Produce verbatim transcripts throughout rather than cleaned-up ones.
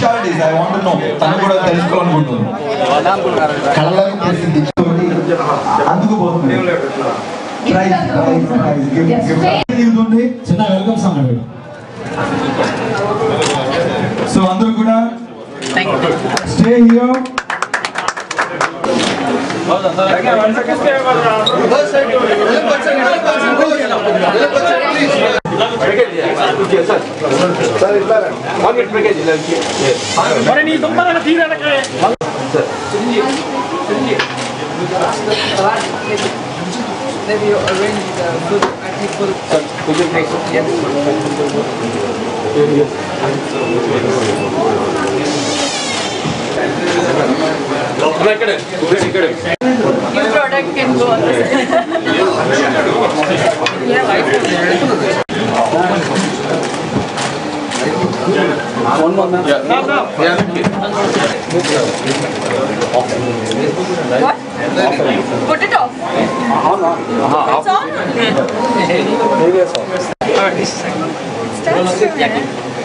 Specialities I want to know. తను కూడా తెలుసుకోవాలనుకుంటున్నాను. కళలకు ప్రసిద్ధి అందుకు పోతుంది. చిన్న వెల్కమ్ సాంగ్. సో అందరూ కూడా stay here. Maybe you arrange the food and people. Could you make it? Yes. New product can go on the side. Yeah, right. One more, ma'am. Yeah. No, no. Yeah. What? Put it off. On, on. It's on. Maybe it's on. Alright. Stand still, man.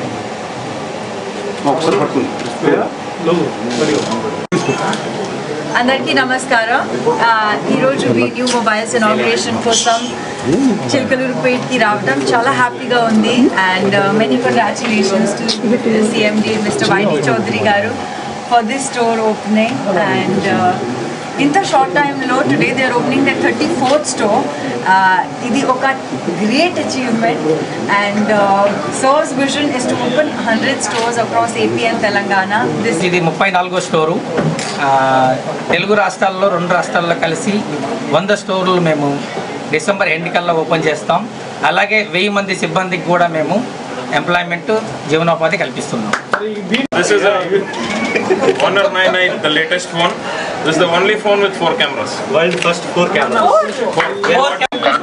అందరికీ నమస్కారం. ఈరోజు new mobiles inauguration కోసం చిలకలూరుపేటకి రావడం చాలా హ్యాపీగా ఉంది. And many congratulations to CMD mister YD Chowdary garu for this store opening. And ఇంత short టైంలో today they are opening the thirty fourth store. ఇది ఒక great achievement. And sir's vision is to open hundred stores across AP and Telangana. This ఇది ముప్పై నాలుగో store. Telugu రాష్ట్రాల్లో రెండు రాష్ట్రాల్లో కలిసి వంద స్టోర్లు మేము డిసెంబర్ ఎండ్ కల్లా ఓపెన్ చేస్తాం. అలాగే వెయ్యి మంది సిబ్బందికి కూడా మేము ఎంప్లాయ్మెంట్ జీవనోపాధి కల్పిస్తున్నాం. This is a Honor nine nine, the latest phone. This is the only phone with four cameras. World first four cameras. Four, four cameras.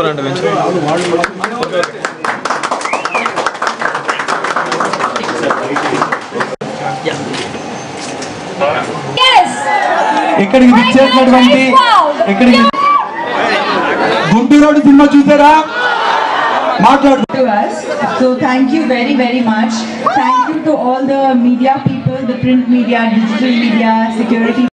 ఇక్కడికి విచ్చేసినటువంటి ఇక్కడికి గుంటూరు సినిమా చూసారా? మాట్లాడు. So thank you very very much. Thank you to all the media people, the print media, digital media, security